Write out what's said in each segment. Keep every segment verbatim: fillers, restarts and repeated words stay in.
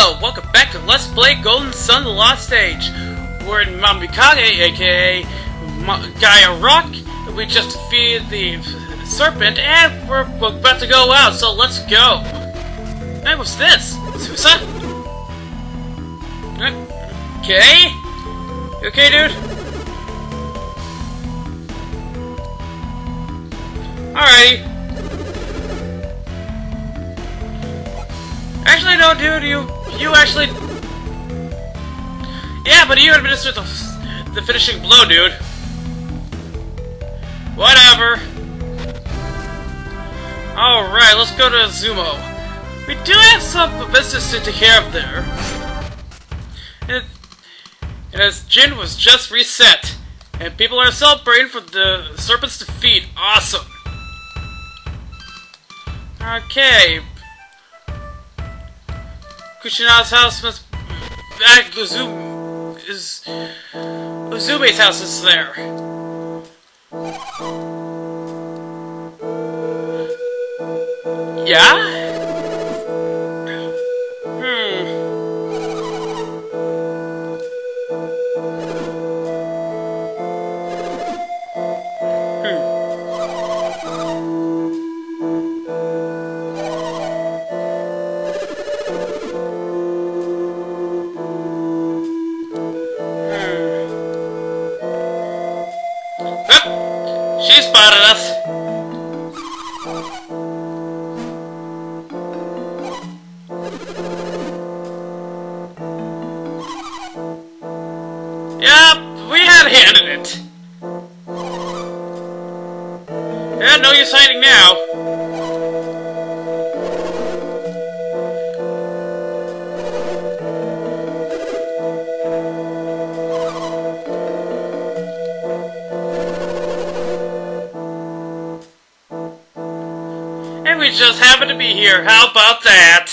Hello, welcome back to Let's Play Golden Sun The Lost Age. We're in Mount Mikage, aka Ma Gaia Rock. We just defeated the serpent, and we're, we're about to go out, so let's go. Hey, what's this? Susa? Okay? You okay, dude? Alrighty. Actually, no, dude, you, you actually... Yeah, but you administered the, the finishing blow, dude. Whatever. Alright, let's go to Izumo. We do have some business to take care of there. And, and as Jin was just reset, and people are celebrating for the serpent's defeat. Awesome. Okay. Kushina's house must... Back Uzume... is... Uzume's house is there. Yeah? Hmm. She spotted us. Yep, we had a hand in it. Yeah, no use hiding now. We just happen to be here. How about that?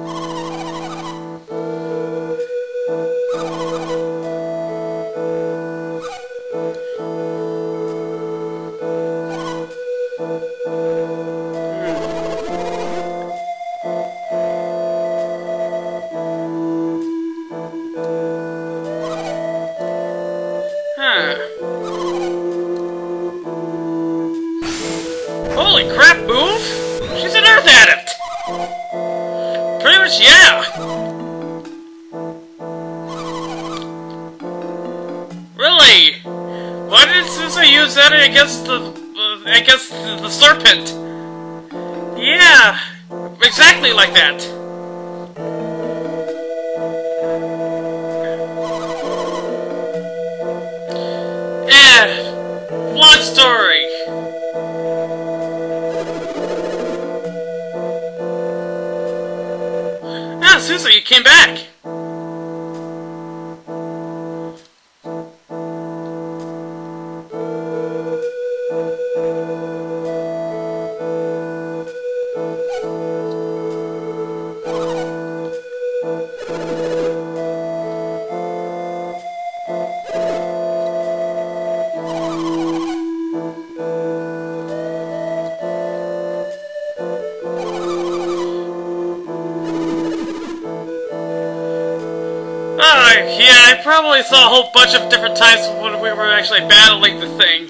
Huh. Holy crap, move! She's an Earth Adept! Pretty much, yeah! Really? Why did Susa use that against the... Uh, against the, the serpent? Yeah! Exactly like that! Eh... Long story! Susa, you came back! Uh, yeah, I probably saw a whole bunch of different times when we were actually battling the thing.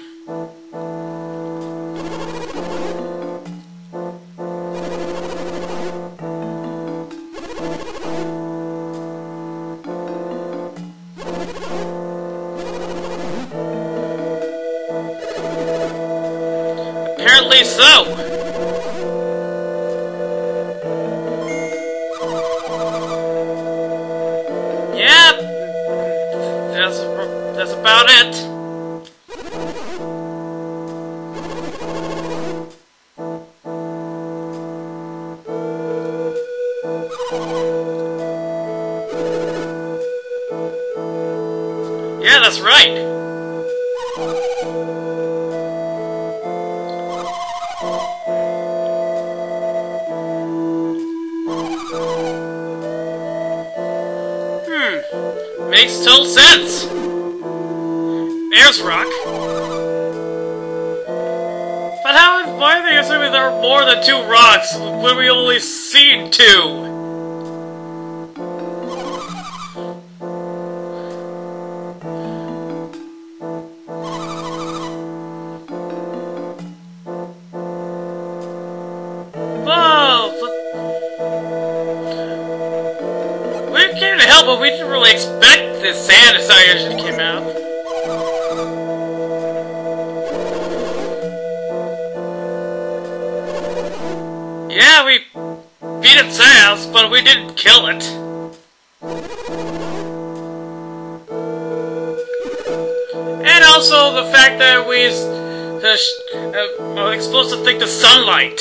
Apparently so. Yep, that's, that's about it. Yeah, that's right. Makes total sense! There's rock. But how, why are they assuming there are more than two rocks when we only seen two? but we didn't really expect this sand desire to come out. Yeah, we beat its ass, but we didn't kill it. And also the fact that we uh, uh, are exposed to think the sunlight.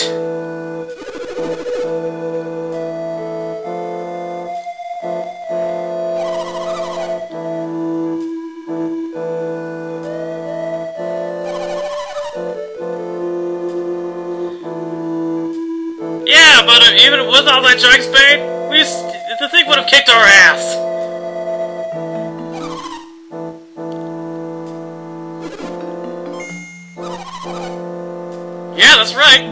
Yeah, but uh, even with all that Dragon Spade, we the thing would have kicked our ass. Yeah, that's right.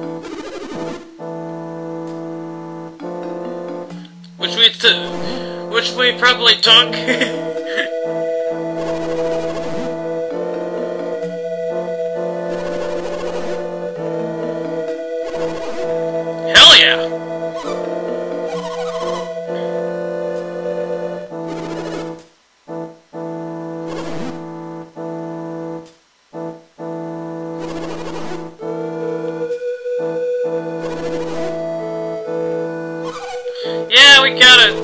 Which we t which we probably took. Hell yeah! Yeah, we got it.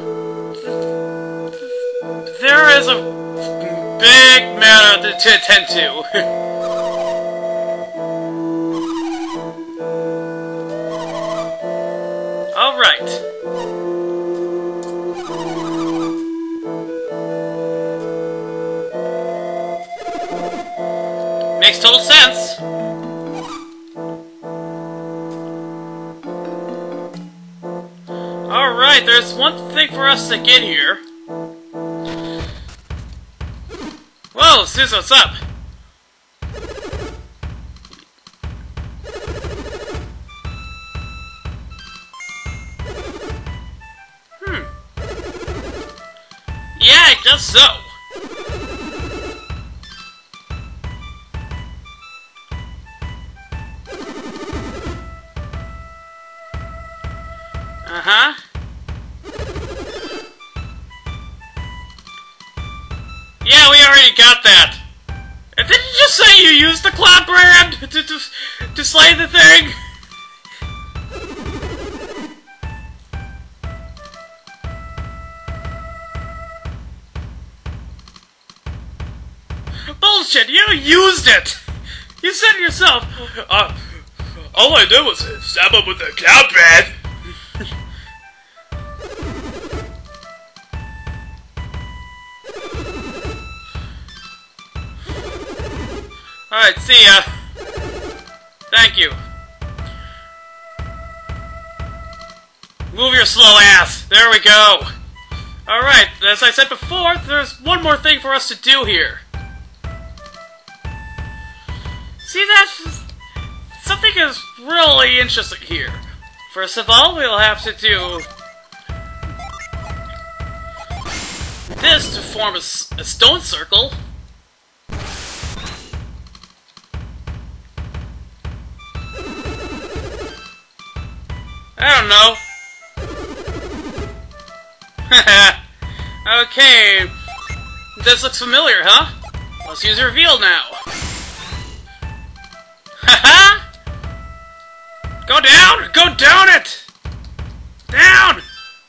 There is a big matter to, to attend to. All right. Makes total sense. Alright, there's one thing for us to get here. Whoa, Susan, what's up? Hmm. Yeah, I guess so. Uh-huh. Yeah, we already got that. And didn't you just say you used the Cloud Brand to, to, to slay the thing? Bullshit, you used it! You said it yourself. Uh, all I did was stab him with the Cloud Brand. Alright, see ya. Thank you. Move your slow ass. There we go. Alright, as I said before, there's one more thing for us to do here. See that? Something is really interesting here. First of all, we'll have to do this to form a, a stone circle. I don't know. Okay. This looks familiar, huh? Let's use reveal now. Haha! Go down! Go down it! Down!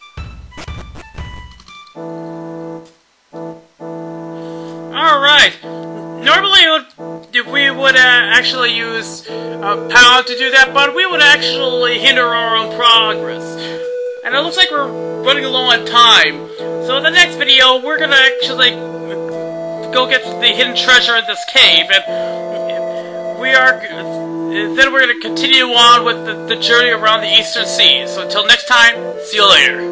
Alright. Normally it would, we would uh, actually use uh, power to do that, but we would actually hinder our own progress. And it looks like we're running low on time. So in the next video, we're gonna actually go get the hidden treasure in this cave, and we are... Then we're gonna continue on with the, the journey around the Eastern Sea. So until next time, see you later.